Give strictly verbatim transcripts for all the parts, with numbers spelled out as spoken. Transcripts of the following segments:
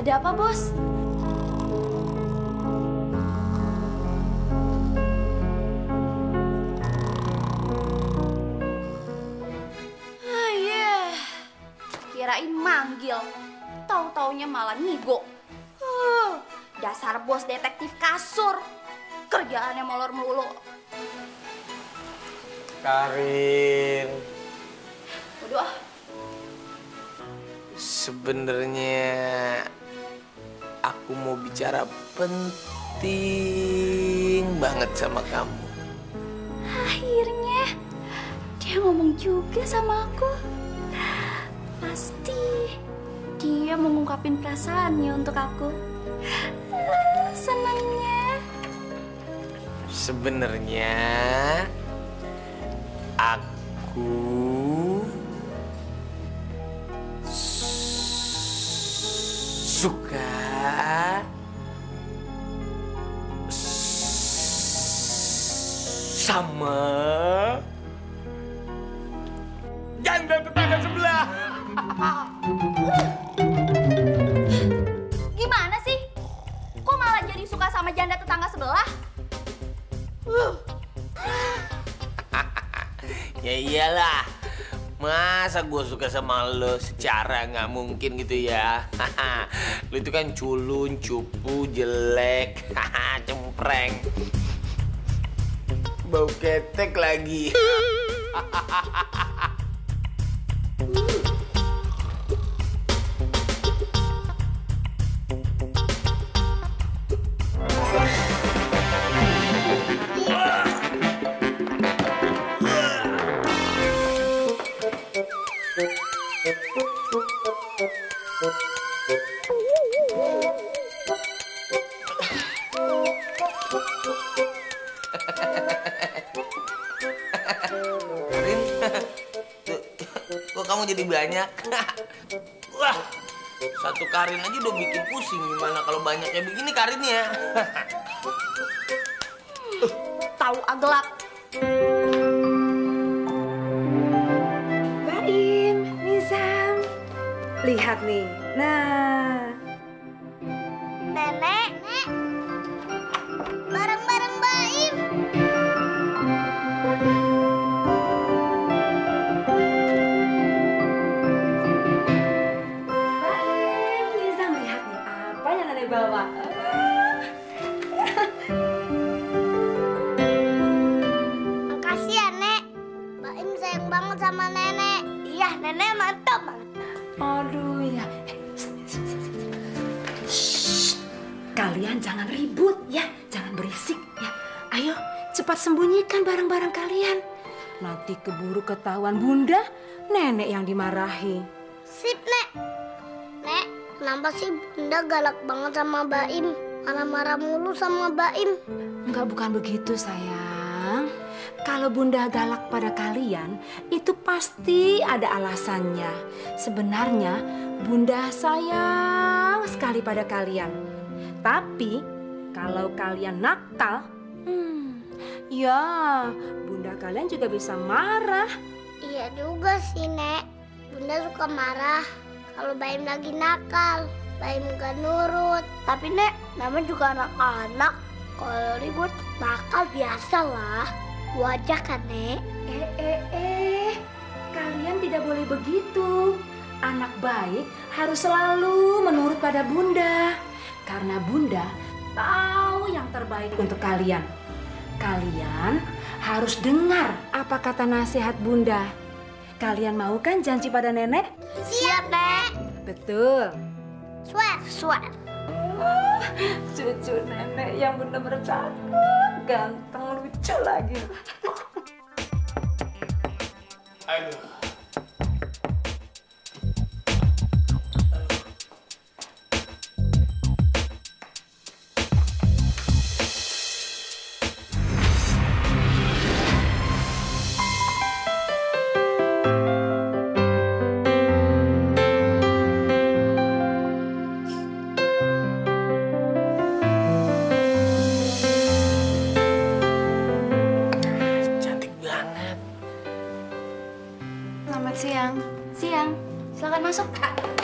Ada apa, Bos? Ah, yeah. Kirain manggil. Tahu-taunya malah ngigo. Huh, dasar bos detektif kasur. Kerjaannya molor melulu. Karin. Waduh ah. Sebenarnya aku mau bicara penting banget sama kamu. Akhirnya dia ngomong juga sama aku. Pasti dia mau ngungkapin perasaannya untuk aku. Ah, senangnya. Sebenarnya aku suka sama janda tetangga sebelah. Gimana sih? Kok malah jadi suka sama janda tetangga sebelah? Uh. Ya iyalah, masa gue suka sama lo secara nggak mungkin gitu ya. Lo itu kan culun, cupu, jelek, cempreng, bau ketek lagi. Karin, tuh, kok kamu jadi banyak? Wah, satu Karin aja udah bikin pusing. Gimana kalau banyaknya begini Karinnya? Tahu aglak. Baim, Nizam, lihat nih. Nah, Nenek, bareng-bareng Baim. Baim, Nizam, lihat nih apa yang nenek bawa. Makasih ya, Nek. Baim sayang banget sama nenek. Iya, nenek mantap banget. Aduh ya. Shh, kalian jangan ribut ya, jangan berisik ya. Ayo, cepat sembunyikan barang-barang kalian. Nanti keburu ketahuan bunda, nenek yang dimarahi. Sip, Nek. Nek, kenapa sih bunda galak banget sama Baim? Marah-marah mulu sama Baim. Enggak, bukan begitu sayang. Kalau bunda galak pada kalian, itu pasti ada alasannya. Sebenarnya bunda sayang sekali pada kalian. Tapi kalau kalian nakal, hmm, ya bunda kalian juga bisa marah. Iya juga sih, Nek. Bunda suka marah kalau Baim lagi nakal. Baim gak nurut. Tapi, Nek, namanya juga anak-anak. Kalau ribut, nakal biasalah. Wajar kan, Nek? Eh, eh, eh, kalian tidak boleh begitu. Anak baik harus selalu menurut pada bunda. Karena bunda tahu yang terbaik untuk kalian. Kalian harus dengar apa kata nasihat bunda. Kalian mau kan janji pada nenek? Siap, Nek. Betul. Swear, swear. Oh, cucu nenek yang benar-benar cakep, ganteng, lucu lagi. Aduh.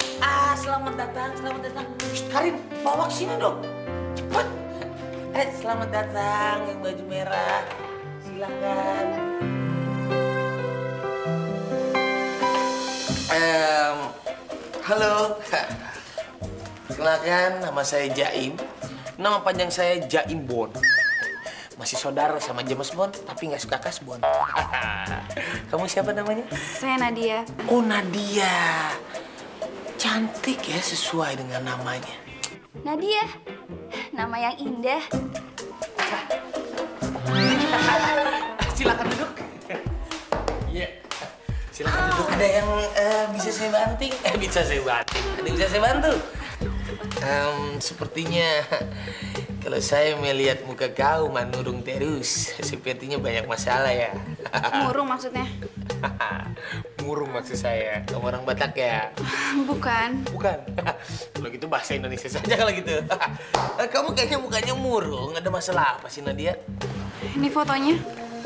Ah, selamat datang, selamat datang. Shh, Karin, bawa ke sini dong. Cepet. Eh, selamat datang yang baju merah. Silakan. Um, halo. Kenalkan, nama saya Jaim. Nama panjang saya Jaim Bond. Masih saudara sama James Bond, tapi nggak suka kasbon. Kamu siapa namanya? Saya Nadia. Oh, Nadia. Cantik ya, sesuai dengan namanya. Nadia, nama yang indah. Silakan duduk. Iya. Silakan duduk. Ada yang uh, bisa saya banting? Eh, bisa saya banting. Ada yang bisa saya bantu? Um, sepertinya kalau saya melihat muka kau menurung terus, sepertinya banyak masalah ya. Murung maksudnya? Murung maksud saya. Kamu orang Batak ya? Bukan. Bukan. Kalau gitu bahasa Indonesia saja kalau gitu. Kamu kayaknya mukanya murung. Ada masalah apa sih, Nadia? Ini fotonya.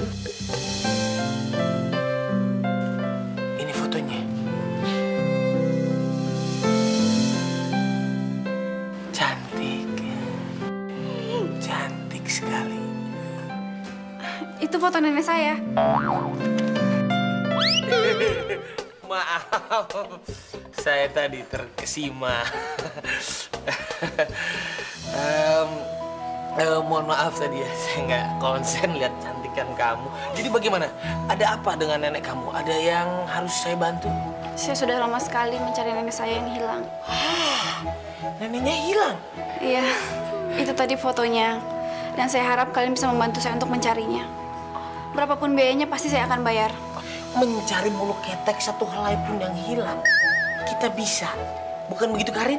Ini fotonya. Cantik. Cantik sekali. Itu foto nenek saya. Maaf, saya tadi terkesima. um, uh, mohon maaf tadi ya, saya nggak konsen lihat cantikan kamu. Jadi bagaimana? Ada apa dengan nenek kamu? Ada yang harus saya bantu? Saya sudah lama sekali mencari nenek saya yang hilang. Neneknya hilang? Iya, itu tadi fotonya. Dan saya harap kalian bisa membantu saya untuk mencarinya. Berapapun biayanya pasti saya akan bayar. Mencari bulu ketek satu helai pun yang hilang, kita bisa. Bukan begitu, Karin?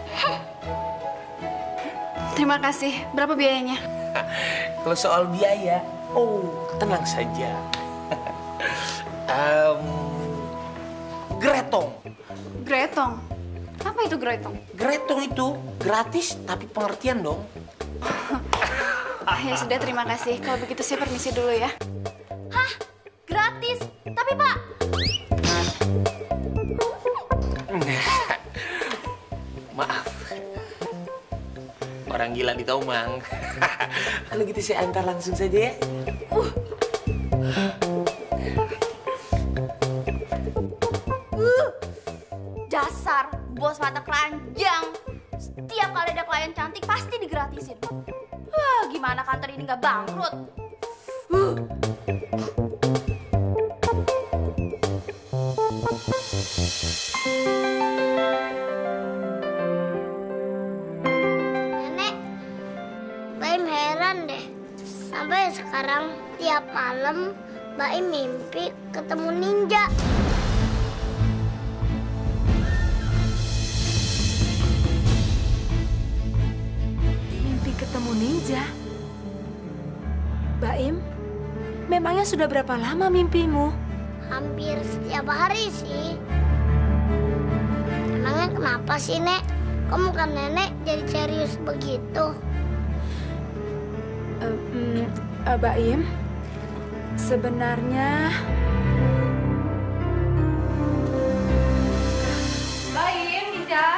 Terima kasih. Berapa biayanya? Kalau soal biaya, oh tenang saja. um, Gretong. Gretong? Apa itu gretong? Gretong itu gratis tapi pengertian dong. Ya sudah, terima kasih. Kalau begitu saya permisi dulu ya. Hah? Gratis? Tapi Pak... Maaf. Orang gila di Tomang. Kalau gitu saya antar langsung saja ya. Uh. Uh. Dasar bos mata keranjang. Setiap kali ada klien cantik pasti digratisin. Wah, gimana kantor ini nggak bangkrut? Uh. Nenek, Baim heran deh. Sampai sekarang tiap malam Baim mimpi ketemu ninja. Mimpi ketemu ninja? Baim, memangnya sudah berapa lama mimpimu? Hampir setiap hari sih. Emangnya kenapa sih, Nek? Kok muka nenek jadi serius begitu? Uh, mm, uh, Baim, sebenarnya... Baim, Ninja.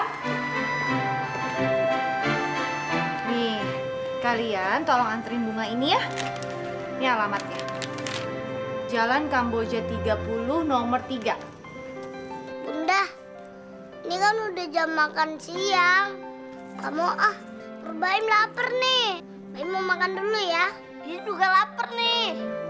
Nih, kalian tolong anterin bunga ini ya. Ini alamatnya. Jalan Kamboja tiga puluh nomor tiga. Bunda, ini kan udah jam makan siang. Kamu ah, Baim lapar nih. Baim mau makan dulu ya. Dia juga lapar nih.